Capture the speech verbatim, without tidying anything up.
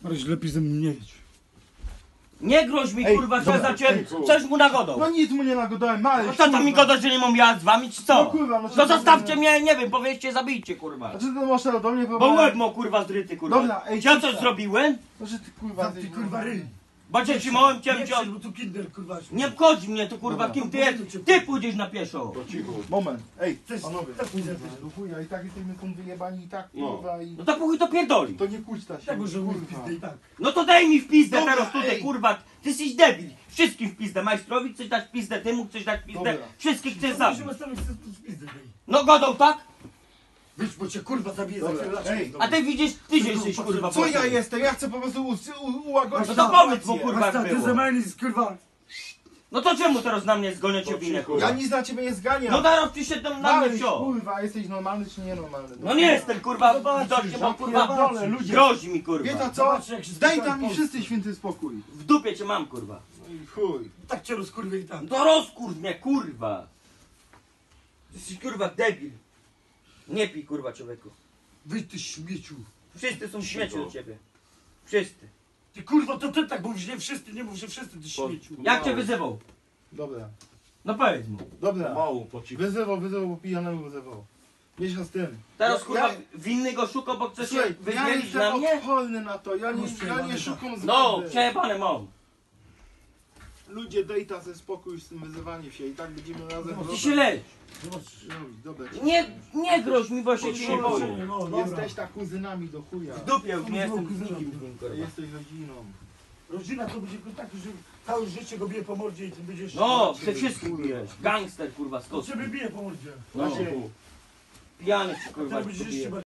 Maryś, lepiej ze mną nie jedź. Nie groź mi, Ej, kurwa, dobra, że za ciebie ej, coś mu nagodą. No nic mu nie nagodałem, Maryś, No co tam mi kurwa. gadasz, że nie mam jazd z wami, czy co? No kurwa, no No co- zostawcie mnie, nie wiem, powiedzcie, zabijcie, kurwa. A czy ty masz do mnie Bo próbować? łeb ma, kurwa, zdryty, kurwa. Dobra, ej, Czy ja coś kurwa. zrobiłem? No że ty kurwa... Za ty kurwa ryj. Bo cię trzymałem, Nie cię cię... krzycz, bo tu kinder kurwa. Nie obchodzi mnie to, kurwa, Dobra. kim ty jesteś? Ty pójdziesz na pieszo. To cicho. Moment, ej, Też- panowie, też pójdę, kurwa, też. do chuja, i tak jesteśmy tą wyjebani i tak, No. kurwa, i... No to pójdź to pierdoli. To nie kłóćta się, Tak może mówić kurwa. pizdę i tak. No to daj mi w pizdę Dobra, teraz tutaj, ej. kurwa. Ty jesteś debil. Wszystkim w pizdę. Majstrowi chcesz dać w pizdę, ty mu chcesz dać w pizdę. Dobra. Wszystkich chcesz To zabić. musimy stawić w pizdę daj. No godą, tak? Wyjdź, bo cię kurwa zabije za Dobra, chwilę. ej, A ty widzisz, ty że jesteś, kurwa. Co ja potrzebny. jestem? Ja chcę po prostu u, u, ułagodzić No to powiedz mu, sytuację. kurwa, Basta, jak ty było. za mnie jest kurwa. No to czemu teraz na mnie zgoniacie To winę, cicho. kurwa? Ja nic na ciebie nie zganiam. No teraz ty się tam na mnie Maryś, wziął. kurwa, jesteś normalny czy nienormalny? No nie jestem, kurwa, Zobaczysz, widocznie, bo ja kurwa pierdolę, ludzie. grozi mi, Wie ta kurwa. co? Zobacz, jak się Daj spotkali tam mi w Polsce. wszyscy święty spokój. W dupie cię mam, kurwa. No i chuj. Tak cię rozkurwie i tak. No to rozkurw mnie, kurwa. Ty jesteś, kurwa, debil. Nie pij, kurwa, człowieku. Wyjdź ty śmieciu. Wszyscy są śmieci do ciebie. Wszyscy. Ty kurwa, to ty tak mówisz, nie wszyscy, nie mów, że wszyscy ty śmieciu. Jak cię wyzywał? Dobra, No powiedz mu. dobra. Mało, po cichu. Wyzywał, wyzywał, bo pijanemu wyzywał. Mniejsza z tym. Teraz, Ja- kurwa, ja- winny go szukał, bo chce się Słuchaj, ja wydzielić jestem na mnie? odporny na to, ja nie, Masz ja przejebane, nie tak. szukam No, zgody. przejebane mam. Ludzie, daj ta ze spokój z tym wyzywaniem się i tak będziemy razem Ty robić. się leć. Zobacz. robić. Dobra, Nie, nie groź mi, bo się cię nie No, boję. no, dobra. jesteś tak kuzynami do chuja. W dupie już nie jestem z Kuzynam. nikim z nim, kurwa. Jesteś rodziną. Rodzina to będzie tak, że całe życie go bije po mordzie i ty będziesz... No, przed wszystkim bijesz. Gangster, kurwa, z To kostki. ciebie bije po mordzie. No, Maciej. pijany ci, kurwa, Teraz będziesz bije. jeszcze